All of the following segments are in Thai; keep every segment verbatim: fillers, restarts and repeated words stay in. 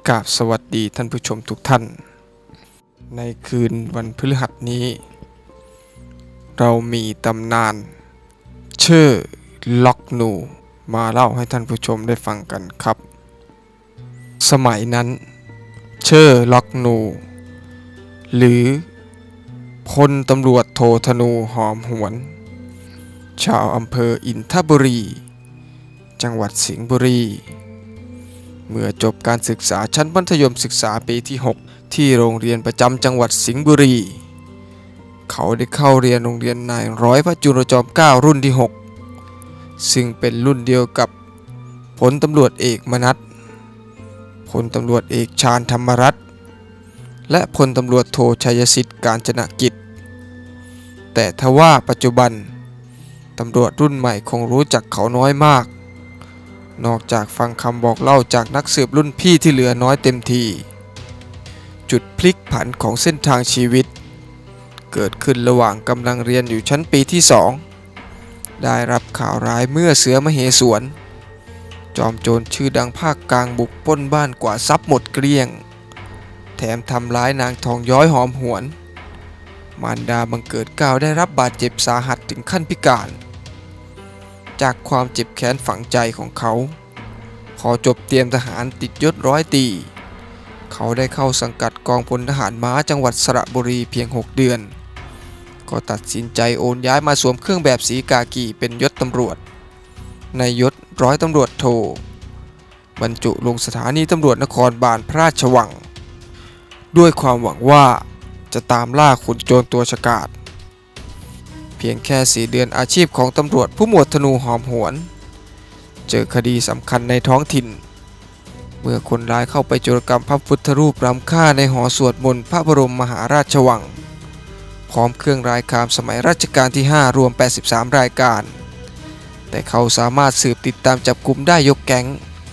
กราบสวัสดีท่านผู้ชมทุกท่านในคืนวันพฤหัสนี้เรามีตำนานเชอร์ล็อกนูมาเล่าให้ท่านผู้ชมได้ฟังกันครับสมัยนั้นเชอร์ล็อกนูหรือพลตำรวจโทธนูหอมหวนชาวอำเภออินทบุรีจังหวัดสิงห์บุรีเมื่อจบการศึกษาชั้นมัธยมศึกษาปีที่หกที่โรงเรียนประจำจังหวัดสิงห์บุรีเขาได้เข้าเรียนโรงเรียนนายร้อยพระจุลจอมเกล้ารุ่นที่หกซึ่งเป็นรุ่นเดียวกับพลตำรวจเอกมนัสพลตำรวจเอกชาญธรรมรัตน์และพลตำรวจโทชัยสิทธิ์กาญจนกิจแต่ทว่าปัจจุบันตำรวจรุ่นใหม่คงรู้จักเขาน้อยมากนอกจากฟังคำบอกเล่าจากนักสืบรุ่นพี่ที่เหลือน้อยเต็มทีจุดพลิกผันของเส้นทางชีวิตเกิดขึ้นระหว่างกำลังเรียนอยู่ชั้นปีที่สองได้รับข่าวร้ายเมื่อเสือมเหสวนจอมโจรชื่อดังภาคกลางบุกปล้นบ้านกว่าทรัพย์หมดเกลี้ยงแถมทำร้ายนางทองย้อยหอมหวนมารดาบังเกิดเกล้าได้รับบาดเจ็บสาหัสถึงขั้นพิการจากความเจ็บแค้นฝังใจของเขาพอจบเตรียมทหารติดยศร้อยตรีเขาได้เข้าสังกัดกองพลทหารม้าจังหวัดสระบุรีเพียงหกเดือนก็ตัดสินใจโอนย้ายมาสวมเครื่องแบบสีกากีเป็นยศตำรวจในยศร้อยตำรวจโทบรรจุลงสถานีตำรวจนครบาลพระราชวังด้วยความหวังว่าจะตามล่าขุนโจรตัวฉกาจเพียงแค่สี่เดือนอาชีพของตำรวจผู้หมวดธนูหอมหวนเจอคดีสำคัญในท้องถิ่นเมื่อคนร้ายเข้าไปโจรกรรมพระพุทธรูปล้ำค่าในหอสวดมนต์พระบรมมหาราชวังพร้อมเครื่องรายคามสมัยรัชกาลที่ห้ารวมแปดสิบสามรายการแต่เขาสามารถสืบติดตามจับกุมได้ยกแก๊ง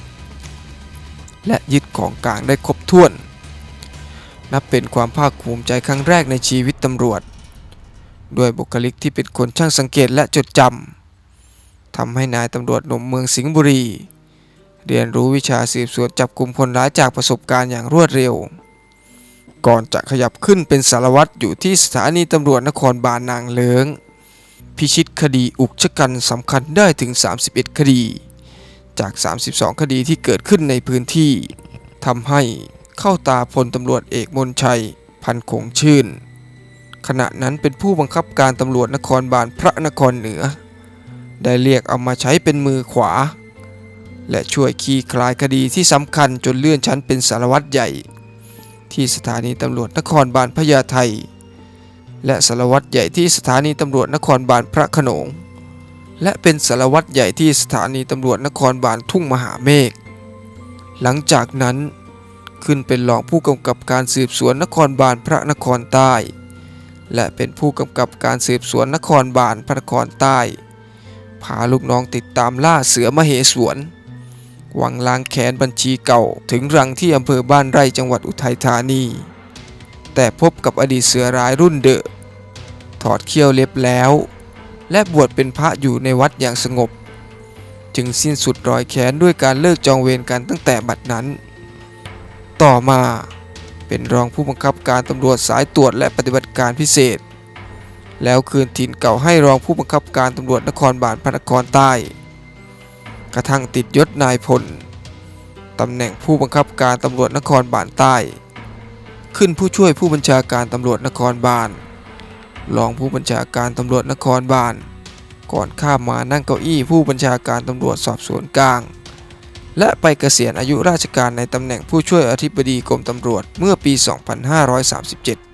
และยึดของกลางได้ครบถ้วนนับเป็นความภาคภูมิใจครั้งแรกในชีวิตตำรวจด้วยบุคลิกที่เป็นคนช่างสังเกตและจดจำทำให้นายตำรวจหนุ่มเมืองสิงห์บุรีเรียนรู้วิชาสืบสวนจับกุมคนร้ายจากประสบการณ์อย่างรวดเร็วก่อนจะขยับขึ้นเป็นสารวัตรอยู่ที่สถานีตำรวจนครบาลนางเลิ้งพิชิตคดีอุกชะกันสำคัญได้ถึงสามสิบเอ็ดคดีจากสามสิบสองคดีที่เกิดขึ้นในพื้นที่ทำให้เข้าตาพลตำรวจเอกมนชัยพันคงชื่นขณะนั้นเป็นผู้บังคับการตำรวจนครบาลพระนครเหนือได้เรียกเอามาใช้เป็นมือขวาและช่วยคลี่คลายคดีที่สำคัญจนเลื่อนชั้นเป็นสารวัตรใหญ่ที่สถานีตำรวจนครบาลพญาไทและสารวัตรใหญ่ที่สถานีตำรวจนครบาลพระโขนงและเป็นสารวัตรใหญ่ที่สถานีตำรวจนครบาลทุ่งมหาเมฆหลังจากนั้นขึ้นเป็นรองผู้กำกับการสืบสวนนครบาลพระนครใต้และเป็นผู้กำกับการสืบสวนนครบาลพระนครใต้พาลูกน้องติดตามล่าเสือมเหสวนหวังล้างแค้นบัญชีเก่าถึงรังที่อำเภอบ้านไร่จังหวัดอุทัยธานีแต่พบกับอดีตเสือร้ายรุ่นเดอะถอดเขี้ยวเล็บแล้วและบวชเป็นพระอยู่ในวัดอย่างสงบจึงสิ้นสุดรอยแค้นด้วยการเลิกจองเวรกันตั้งแต่บัดนั้นต่อมาเป็นรองผู้บังคับการตำรวจสายตรวจและปฏิบัติการพิเศษแล้วคืนถิ่นเก่าให้รองผู้บังคับการตำรวจนครบาลพระนครใต้กระทั่งติดยศนายพลตำแหน่งผู้บังคับการตำรวจนครบาลใต้ขึ้นผู้ช่วยผู้บัญชาการตำรวจนครบาลรองผู้บัญชาการตำรวจนครบาลก่อนข้ามมานั่งเก้าอี้ผู้บัญชาการตำรวจสอบสวนกลางและไปเกษียณอายุราชการในตำแหน่งผู้ช่วยอธิบดีกรมตำรวจเมื่อปี สองพันห้าร้อยสามสิบเจ็ด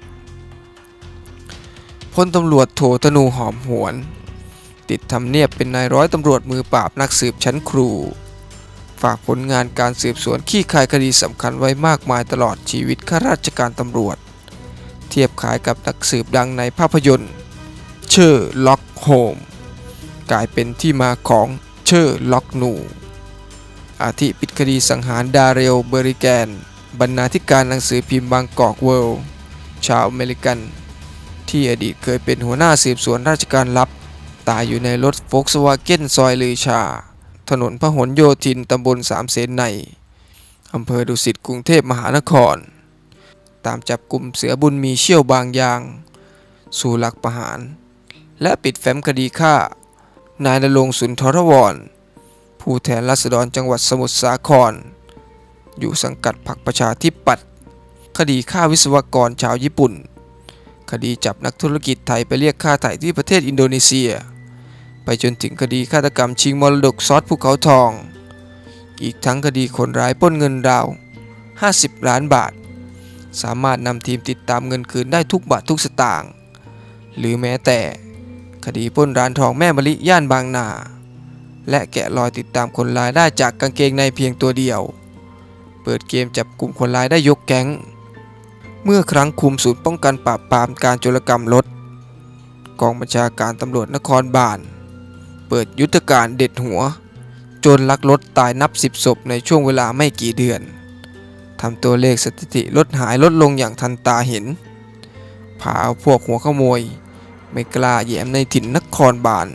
พลตำรวจโทธนูหอมหวนติดทำเนียบเป็นนายร้อยตำรวจมือปราบนักสืบชั้นครูฝากผลงานการสืบสวนขี้คายคดีสำคัญไว้มากมายตลอดชีวิตข้าราชการตำรวจเทียบขายกับนักสืบดังในภาพยนตร์เชอร์ล็อกโฮมกลายเป็นที่มาของเชอร์ล็อกนูอาทิปิดคดีสังหารดาเรลเบอริแกนบรรณาธิการหนังสือพิมพ์บางกอกเวิลด์ชาวอเมริกันที่อดีตเคยเป็นหัวหน้าสืบสวนราชการลับตายอยู่ในรถโฟล์คสวาเก้นซอยลือชาถนนพหลโยธินตำบลสามเสนในอำเภอดุสิตกรุงเทพมหานครตามจับกลุ่มเสือบุญมีเชี่ยวบางอย่างสู่หลักประหารและปิดแฟ้มคดีฆ่านายณรงค์สุนทรวรผู้แทนราษฎรจังหวัดสมุทรสาครอยู่สังกัดพรรคประชาธิปัตย์คดีฆ่าวิศวกรชาวญี่ปุ่นคดีจับนักธุรกิจไทยไปเรียกค่าไถ่ที่ประเทศอินโดนีเซียไปจนถึงคดีฆาตกรรมชิงมรดกซอสภูเขาทองอีกทั้งคดีคนร้ายปล้นเงินราวห้าสิบล้านบาทสามารถนำทีมติดตามเงินคืนได้ทุกบาททุกสตางค์หรือแม้แต่คดีปล้นร้านทองแม่มะลิย่านบางนาและแกะรอยติดตามคนร้ายได้จากกางเกงในเพียงตัวเดียวเปิดเกมจับกลุ่มคนร้ายได้ยกแก๊งเมื่อครั้งคุมศูนย์ป้องกันปราบปรามการโจรกรรมรถกองบัญชาการตำรวจนครบาลเปิดยุทธการเด็ดหัวโจรลักรถตายนับสิบศพในช่วงเวลาไม่กี่เดือนทำตัวเลขสถิติรถหายลดลงอย่างทันตาเห็นพาเอาพวกหัวขโมยไม่กล้าแย้มในถิ่นนครบาล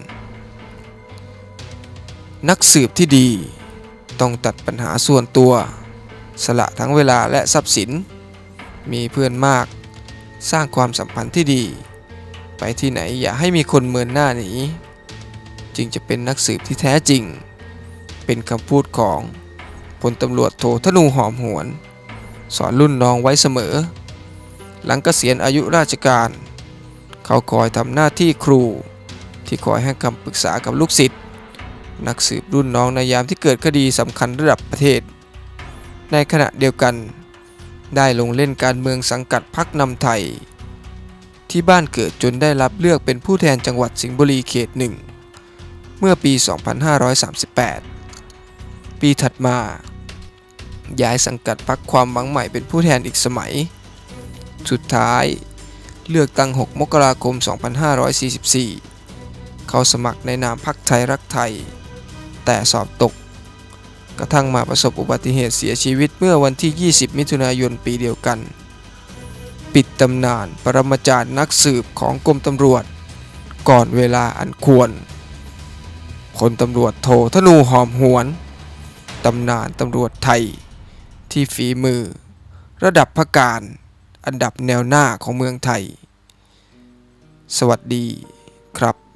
นักสืบที่ดีต้องตัดปัญหาส่วนตัวสละทั้งเวลาและทรัพย์สินมีเพื่อนมากสร้างความสัมพันธ์ที่ดีไปที่ไหนอย่าให้มีคนเมินหน้าหนีจึงจะเป็นนักสืบที่แท้จริงเป็นคำพูดของพลตำรวจโทธนูหอมหวนสอนรุ่นน้องไว้เสมอหลังเกษียณอายุราชการเขาคอยทำหน้าที่ครูที่คอยให้คำปรึกษากับลูกศิษย์นักสืบรุ่นน้องในยามที่เกิดคดีสำคัญระดับประเทศในขณะเดียวกันได้ลงเล่นการเมืองสังกัดพรรคนำไทยที่บ้านเกิดจนได้รับเลือกเป็นผู้แทนจังหวัดสิงห์บุรีเขตหนึ่งเมื่อปี สองพันห้าร้อยสามสิบแปด ปีถัดมาย้ายสังกัดพรรคความหวังใหม่เป็นผู้แทนอีกสมัยสุดท้ายเลือกตั้งหกมกราคม สองพันห้าร้อยสี่สิบสี่ เขาสมัครในนามพรรคไทยรักไทยแต่สอบตกกระทั่งมาประสบอุบัติเหตุเสียชีวิตเมื่อวันที่ ยี่สิบ มิถุนายนปีเดียวกันปิดตำนานปรมาจารย์นักสืบของกรมตำรวจก่อนเวลาอันควรพลตำรวจโทธนูหอมหวนตำนานตำรวจไทยที่ฝีมือระดับพการอันดับแนวหน้าของเมืองไทยสวัสดีครับ